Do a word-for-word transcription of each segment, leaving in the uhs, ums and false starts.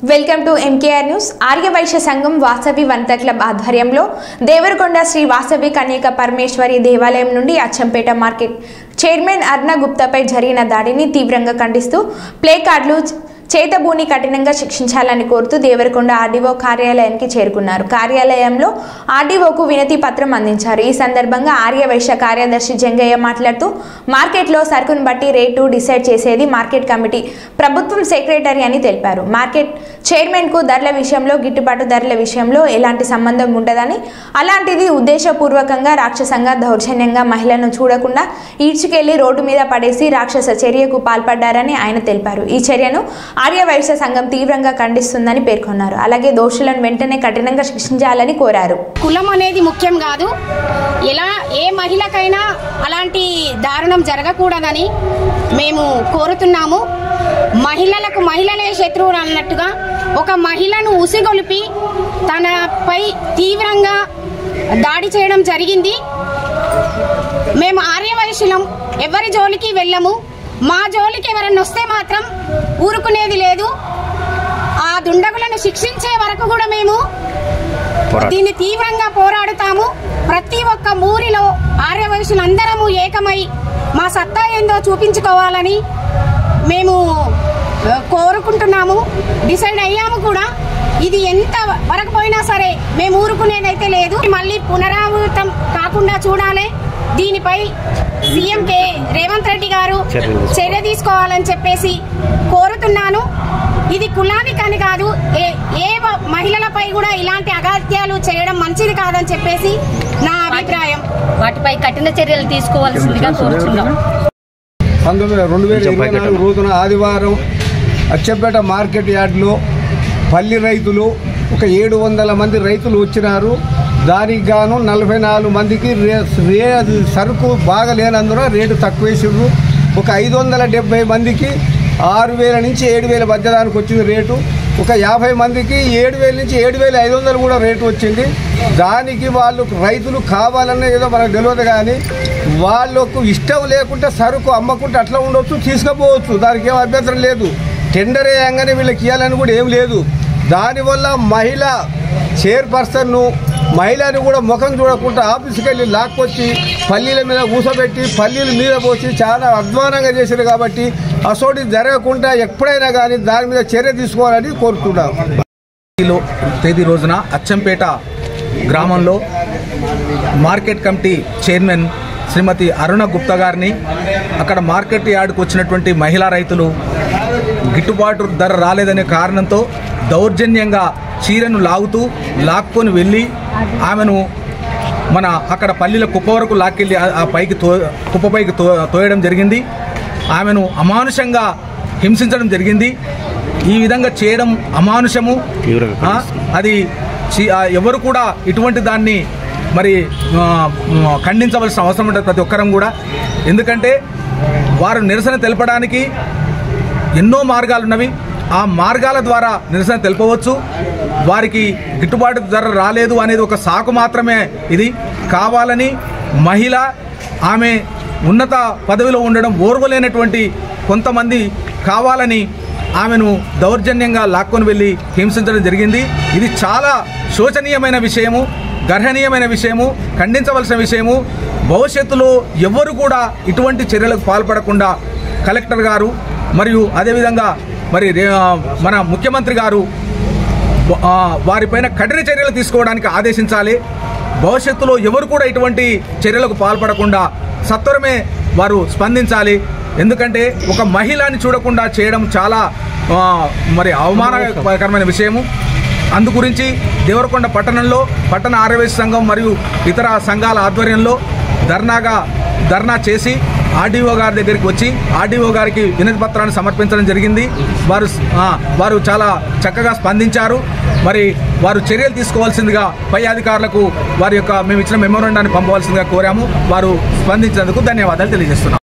Welcome to MKR news. Aryavysya Sangham Vasavi Vanitha club ఆధ్వర్యంలో దేవరకొండ శ్రీ వాసవి కన్యక పరమేశ్వరి దేవాలయం నుండి అచ్చంపేట మార్కెట్ చైర్మన్ అర్ణ గుప్తాపై జరిగిన దాడిని తీవ్రంగా ఖండిస్తూ ప్లే కార్డులు చేతబూని కఠినంగా శిక్షించాలని కోరుతూ దేవరకొండ ఆర్డీఓ కార్యాలయానికి చేరుకున్నారు. కార్యాలయంలో ఆర్డీఓకు వినతి పత్రం అందించారు. ఈ సందర్భంగా ఆర్యవైశ్య కార్యదర్శి జంగయ్య మాట్లాడుతూ మార్కెట్లో సరుకును బట్టి రేటు డిసైడ్ చేసేది మార్కెట్ కమిటీ, ప్రభుత్వం సెక్రటరీ అని తెలిపారు. మార్కెట్ చైర్మన్కు ధరల విషయంలో గిట్టుబాటు ధరల విషయంలో ఎలాంటి సంబంధం ఉండదని, అలాంటిది ఉద్దేశపూర్వకంగా రాక్షసంగా దౌర్జన్యంగా మహిళలను చూడకుండా ఈడ్చుకెళ్లి రోడ్డు మీద పడేసి రాక్షస చర్యకు పాల్పడ్డారని ఆయన తెలిపారు. ఈ చర్యను ఆర్యవైశ్య సంఘం తీవ్రంగా ఖండిస్తుందని పేర్కొన్నారు. అలాగే దోషులను వెంటనే కఠినంగా శిక్షించాలని కోరారు. కులం అనేది ముఖ్యం కాదు, ఎలా ఏ మహిళకైనా అలాంటి దారుణం జరగకూడదని మేము కోరుతున్నాము. మహిళలకు మహిళలే శత్రువులు అన్నట్టుగా ఒక మహిళను ఉసిగొలిపి తనపై తీవ్రంగా దాడి చేయడం జరిగింది. మేము ఆర్యవైశ్యులం, ఎవరి జోలికి వెళ్ళము. మా జోలికి ఎవరన్నా వస్తే మాత్రం ఊరుకునేది లేదు. ఆ దుండగులను శిక్షించే వరకు కూడా మేము దీన్ని తీవ్రంగా పోరాడుతాము. ప్రతి ఒక్క ఊరిలో ఆర్యవైశ్యులందరము ఏకమై మా సత్తా ఏందో చూపించుకోవాలని మేము కోరుకుంటున్నాము. డిసైడ్ అయ్యాము కూడా. ఇది ఎంత వరకు పోయినా సరే మేము ఊరుకునేదైతే లేదు. మళ్ళీ పునరావృతం కాకుండా చూడాలి. దీనిపై సీఎం కే రేవంత్ రెడ్డి గారు చర్య తీసుకోవాలని చెప్పేసి కోరుతున్నాను. ఇది కులానికని కాదు, ఏ ఏ మహిళలపై కూడా ఇలాంటి అగాత్యాలు చేయడం మంచిది కాదని చెప్పేసి నా అభిప్రాయం. వాటిపై కఠిన చర్యలు తీసుకోవాల్సిందిగా కోరుతున్నాం. పంతొమ్మిది రెండు వేల ఇరవై నాలుగు రోజున ఆదివారం అచ్చంపేట మార్కెట్ యార్డ్లో పల్లి రైతులు ఒక ఏడు వందల మంది రైతులు వచ్చినారు. దానికి గాను నలభై నాలుగు మందికి రే రే సరుకు బాగా లేనందున రేటు తక్కువ వేసిర్రు. ఒక ఐదు వందల డెబ్బై మందికి ఆరు వేల నుంచి ఏడు వేల మధ్యదానికి వచ్చింది రేటు. ఒక యాభై మందికి ఏడు వేల నుంచి ఏడు వేల ఐదు వందలు కూడా రేటు వచ్చింది. దానికి వాళ్ళు రైతులు కావాలన్న ఏదో మనకు తెలియదు, కానీ వాళ్ళకు ఇష్టం లేకుంటే సరుకు అమ్మకుంటే అట్లా ఉండొచ్చు, తీసుకుపోవచ్చు. దానికి ఏం అభ్యంతరం లేదు. టెండర్ వేయంగానే వీళ్ళకి ఇవ్వాలని కూడా ఏం లేదు. దానివల్ల మహిళ చైర్పర్సన్ను మహిళని కూడా ముఖం చూడకుండా ఆఫీస్కి వెళ్ళి లాక్కొచ్చి పల్లీల మీద కూసబెట్టి పల్లీల మీద పోసి చాలా అధ్వానంగా చేశారు. కాబట్టి అసోటి జరగకుండా ఎప్పుడైనా కానీ దాని మీద చర్య తీసుకోవాలని కోరుతున్నాం. తేదీ రోజున అచ్చంపేట గ్రామంలో market committee chairman Srimati Aruna Gupta గారిని అక్కడ మార్కెట్ యార్డ్కు వచ్చినటువంటి మహిళా రైతులు గిట్టుబాటు ధర రాలేదనే కారణంతో దౌర్జన్యంగా చీరను లాగుతూ లాక్కొని వెళ్ళి ఆమెను మన అక్కడ పల్లీల కుప్ప వరకు లాక్కెళ్ళి ఆ పైకి తో కుప్ప పైకి తో తోయడం జరిగింది. ఆమెను అమానుషంగా హింసించడం జరిగింది. ఈ విధంగా చేయడం అమానుషము. అది ఎవరు కూడా ఇటువంటి దాన్ని మరి ఖండించవలసిన అవసరం ఉంటుంది ప్రతి ఒక్కరం కూడా. ఎందుకంటే వారు నిరసన తెలపడానికి ఎన్నో మార్గాలు ఉన్నవి. ఆ మార్గాల ద్వారా నిరసన తెలుపవచ్చు. వారికి గిట్టుబాటు ధర రాలేదు అనేది ఒక సాకు మాత్రమే. ఇది కావాలని మహిళ ఆమె ఉన్నత పదవిలో ఉండడం ఓర్వలేనటువంటి కొంతమంది కావాలని ఆమెను దౌర్జన్యంగా లాక్కొని వెళ్ళి హింసించడం జరిగింది. ఇది చాలా శోచనీయమైన విషయము, గర్హనీయమైన విషయము, ఖండించవలసిన విషయము. భవిష్యత్తులో ఎవరు కూడా ఇటువంటి చర్యలకు పాల్పడకుండా కలెక్టర్ గారు మరియు అదేవిధంగా మరి మన ముఖ్యమంత్రి గారు వారిపైన కఠిన చర్యలు తీసుకోవడానికి ఆదేశించాలి. భవిష్యత్తులో ఎవరు కూడా ఇటువంటి చర్యలకు పాల్పడకుండా సత్వరమే వారు స్పందించాలి. ఎందుకంటే ఒక మహిళని చూడకుండా చేయడం చాలా మరి అవమానకరమైన విషయము. అందు గురించి దేవరకొండ పట్టణంలో పట్టణ ఆర్యవైశ్య సంఘం మరియు ఇతర సంఘాల ఆధ్వర్యంలో ధర్నాగా ధర్నా చేసి ఆర్డీఓ గారి దగ్గరికి వచ్చి ఆర్డీఓ గారికి వినతి పత్రాన్ని సమర్పించడం జరిగింది. వారు వారు చాలా చక్కగా స్పందించారు. మరి వారు చర్యలు తీసుకోవాల్సిందిగా పై అధికారులకు వారి యొక్క మేము ఇచ్చిన మెమోరాండాన్ని పంపవలసిందిగా కోరాము. వారు స్పందించినందుకు ధన్యవాదాలు తెలియజేస్తున్నాం.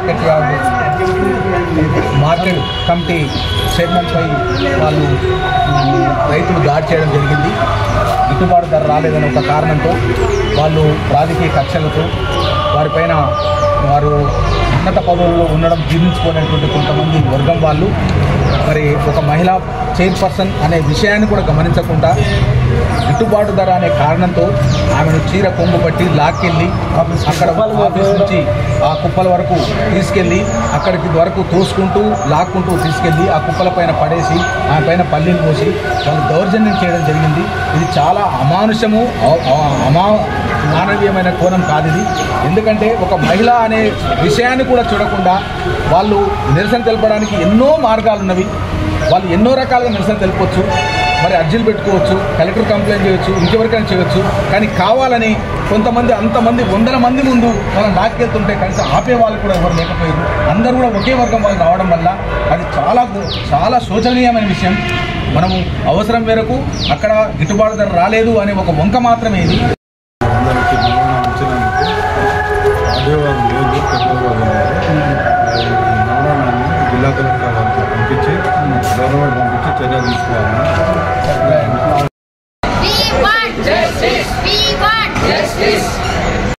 మార్కెట్ యార్డ్ మార్కెట్ కమిటీ చైర్మన్పై వాళ్ళు రైతులు దాడి చేయడం జరిగింది. గిట్టుబాటు ధర రాలేదనే ఒక కారణంతో వాళ్ళు రాజకీయ కక్షలతో వారిపైన వారు ఉన్నత పదవుల్లో ఉండడం జీర్ణించుకునేటువంటి కొంతమంది వర్గం వాళ్ళు మరి ఒక మహిళా చైర్పర్సన్ అనే విషయాన్ని కూడా గమనించకుండా గిట్టుబాటు ధర అనే కారణంతో ఆమెను చీర కొంగు పట్టి లాక్కెళ్ళి అక్కడ ఆఫీస్ నుంచి ఆ కుప్పల వరకు తీసుకెళ్ళి అక్కడికి వరకు తోసుకుంటూ లాక్కుంటూ తీసుకెళ్ళి ఆ కుప్పల పైన పడేసి ఆమె పైన పల్లీలు పోసి వాళ్ళు దౌర్జన్యం చేయడం జరిగింది. ఇది చాలా అమానుషము అమా మానవీయమైన కోణం కాదు ఇది. ఎందుకంటే ఒక మహిళ అనే విషయాన్ని కూడా చూడకుండా వాళ్ళు నిరసన తెలపడానికి ఎన్నో మార్గాలు ఉన్నవి. వాళ్ళు ఎన్నో రకాలుగా నిరసన తెలపవచ్చు, మరి అర్జీలు పెట్టుకోవచ్చు, కలెక్టర్ కంప్లైంట్ చేయవచ్చు, ఇంకెవరికైనా చేయవచ్చు. కానీ కావాలని కొంతమంది అంతమంది వందల మంది ముందు మనం నాటుకెళ్తుంటే కనీసం ఆపే వాళ్ళు కూడా ఎవరు లేకపోయారు. అందరూ కూడా ఒకే వర్గం వాళ్ళు రావడం వల్ల అది చాలా చాలా శోచనీయమైన విషయం. మనము అవసరం మేరకు అక్కడ గిట్టుబాటు ధర రాలేదు అనే ఒక వంక మాత్రమే ఇది. జిల్లా కలెక్టర్ వారికి పంపించి గవర్నమెంట్ పంపించి చర్యలు తీసుకోవాలని